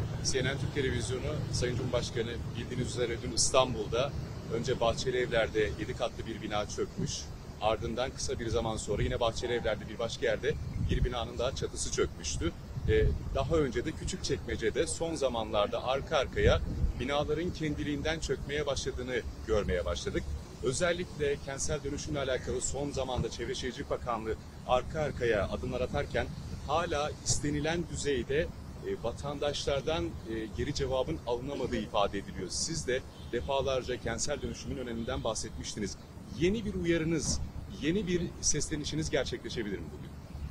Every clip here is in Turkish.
CNN Türk Televizyonu Sayın Cumhurbaşkanı bildiğiniz üzere dün İstanbul'da önce Bahçeli Evler'de 7 katlı bir bina çökmüş. Ardından kısa bir zaman sonra yine Bahçeli Evler'de bir başka yerde bir binanın daha çatısı çökmüştü. Daha önce de Küçükçekmece'de son zamanlarda arka arkaya binaların kendiliğinden çökmeye başladığını görmeye başladık. Özellikle kentsel dönüşümle alakalı son zamanda Çevre Şehircilik Bakanlığı arka arkaya adımlar atarken hala istenilen düzeyde vatandaşlardan geri cevabın alınamadığı ifade ediliyor. Siz de defalarca kentsel dönüşümün öneminden bahsetmiştiniz. Yeni bir uyarınız, yeni bir seslenişiniz gerçekleşebilir mi bugün?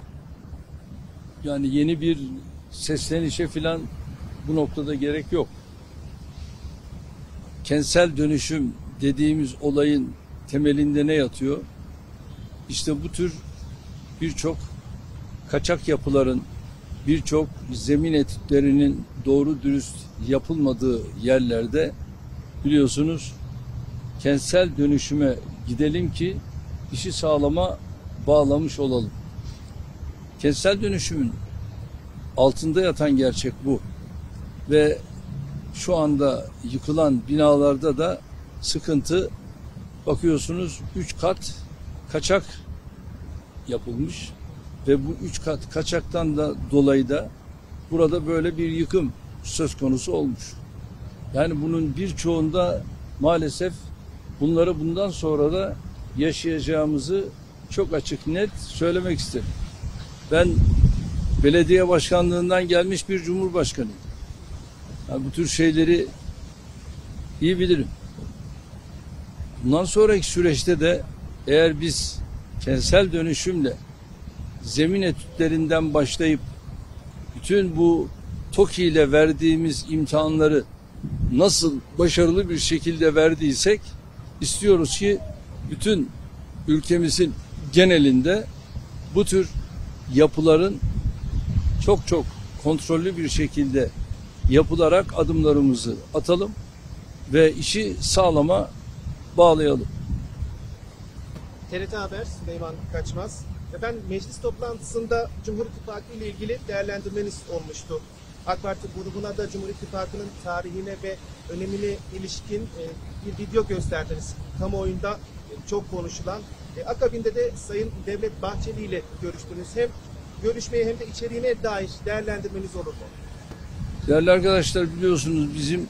Yani yeni bir seslenişe filan bu noktada gerek yok. Kentsel dönüşüm dediğimiz olayın temelinde ne yatıyor? İşte bu tür birçok kaçak yapıların, birçok zemin etütlerinin doğru dürüst yapılmadığı yerlerde biliyorsunuz kentsel dönüşüme gidelim ki işi sağlama bağlamış olalım. Kentsel dönüşümün altında yatan gerçek bu. Ve şu anda yıkılan binalarda da sıkıntı, bakıyorsunuz 3 kat kaçak yapılmış ve bu 3 kat kaçaktan da dolayı da burada böyle bir yıkım söz konusu olmuş. Yani bunun birçoğunda maalesef bunları bundan sonra da yaşayacağımızı çok açık net söylemek isterim. Ben belediye başkanlığından gelmiş bir cumhurbaşkanıyım. Yani bu tür şeyleri iyi bilirim. Bundan sonraki süreçte de eğer biz kentsel dönüşümle zemin etütlerinden başlayıp bütün bu TOKİ ile verdiğimiz imtihanları nasıl başarılı bir şekilde verdiysek istiyoruz ki bütün ülkemizin genelinde bu tür yapıların çok çok kontrollü bir şekilde yapılarak adımlarımızı atalım ve işi sağlama bağlayalım. TRT Haber, Süleyman Kaçmaz. Efendim, meclis toplantısında Cumhur İttifakı ile ilgili değerlendirmeniz olmuştu. AK Parti grubuna da Cumhur İttifakı'nın tarihine ve önemine ilişkin bir video gösterdiniz. Kamuoyunda çok konuşulan. Akabinde de Sayın Devlet Bahçeli ile görüştünüz. Hem görüşmeye hem de içeriğine dair değerlendirmeniz olur mu? Değerli arkadaşlar, biliyorsunuz bizim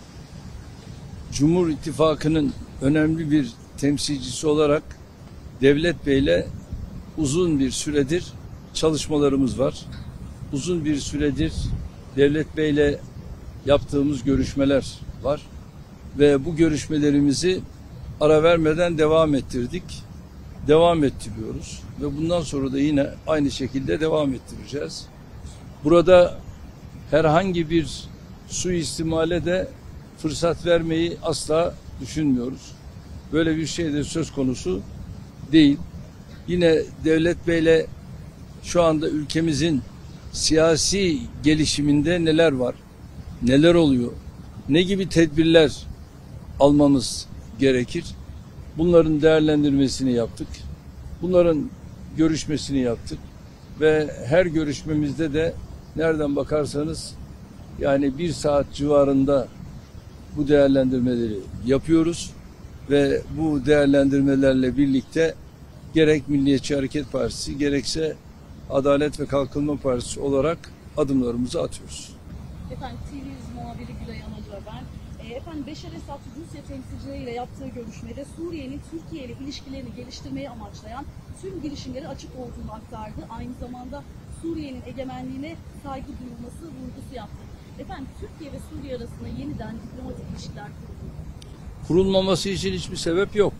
Cumhur İttifakı'nın önemli bir temsilcisi olarak Devlet Bey'le uzun bir süredir çalışmalarımız var. Uzun bir süredir Devlet Bey'le yaptığımız görüşmeler var. Ve bu görüşmelerimizi ara vermeden devam ettirdik. Devam ettiriyoruz. Ve bundan sonra da yine aynı şekilde devam ettireceğiz. Burada herhangi bir suistimale de fırsat vermeyi asla düşünmüyoruz. Böyle bir şey de söz konusu değil. Yine Devlet Bey'le şu anda ülkemizin siyasi gelişiminde neler var, neler oluyor, ne gibi tedbirler almamız gerekir? Bunların değerlendirmesini yaptık. Bunların görüşmesini yaptık. Ve her görüşmemizde de nereden bakarsanız yani 1 saat civarında bu değerlendirmeleri yapıyoruz. Ve bu değerlendirmelerle birlikte gerek Milliyetçi Hareket Partisi gerekse Adalet ve Kalkınma Partisi olarak adımlarımızı atıyoruz. Efendim, TV muhabiri Gülay Anadolu ben. Efendim, Beşar Esad Rusya temsilcileriyle yaptığı görüşmede Suriye'nin Türkiye ile ilişkilerini geliştirmeyi amaçlayan tüm girişimleri açık olduğunu aktardı. Aynı zamanda Suriye'nin egemenliğine saygı duyulması vurgusu yaptı. Efendim, Türkiye ve Suriye arasında yeniden diplomatik ilişkiler kuruldu. Kurulmaması için hiçbir sebep yok.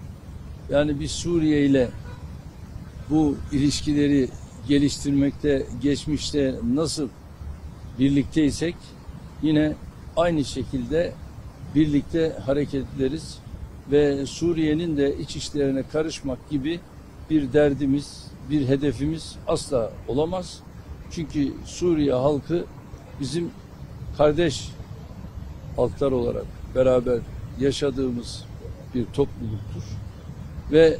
Yani biz Suriye ile bu ilişkileri geliştirmekte, geçmişte nasıl birlikteysek yine aynı şekilde birlikte hareket ederiz ve Suriye'nin de iç işlerine karışmak gibi bir derdimiz, bir hedefimiz asla olamaz. Çünkü Suriye halkı bizim kardeş halklar olarak beraber yaşadığımız bir topluluktur. Ve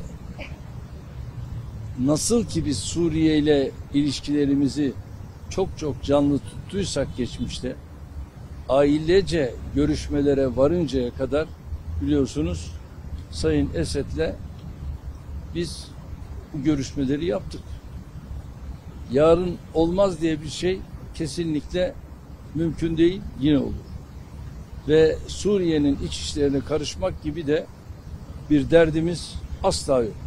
nasıl ki biz Suriye ile ilişkilerimizi çok çok canlı tuttuysak geçmişte, ailece görüşmelere varıncaya kadar biliyorsunuz Sayın Esed'le biz bu görüşmeleri yaptık. Yarın olmaz diye bir şey kesinlikle mümkün değil, yine olur. Ve Suriye'nin iç işlerine karışmak gibi de bir derdimiz asla yok.